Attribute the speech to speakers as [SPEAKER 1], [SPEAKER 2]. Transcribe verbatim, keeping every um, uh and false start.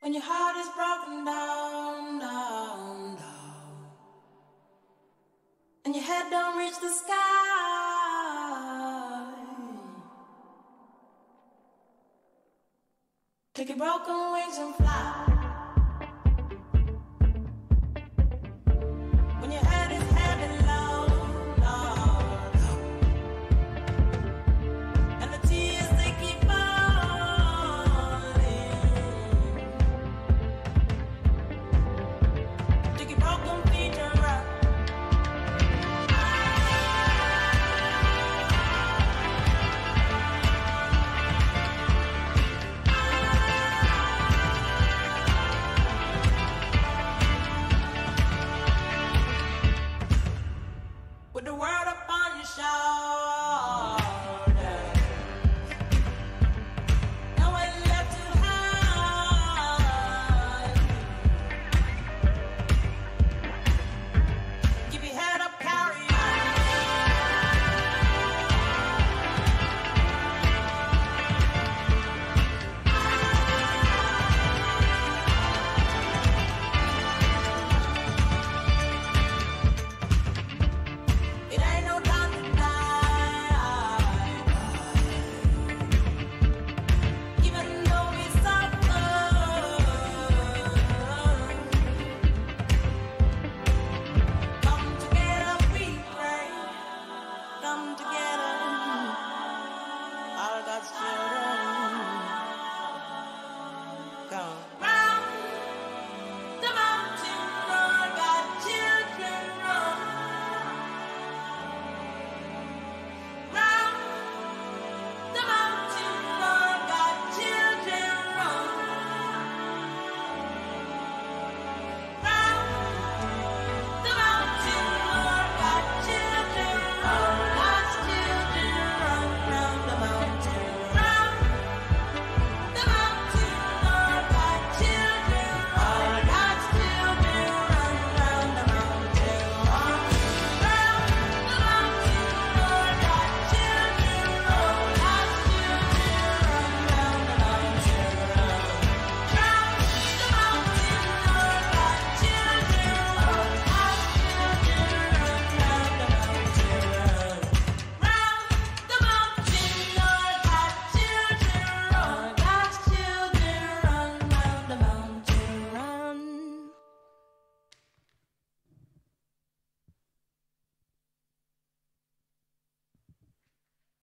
[SPEAKER 1] When your heart is broken down, down, down, and your head don't reach the sky, take your broken wings and fly. When your head is heavy, low, low, low, and the tears they keep falling, take your broken feet and run. With the world upon your shoulders,